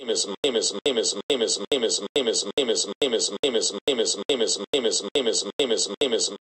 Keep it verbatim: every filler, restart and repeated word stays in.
famous famous famous famous famous famous famous famous famous famous famous famous famous famous famous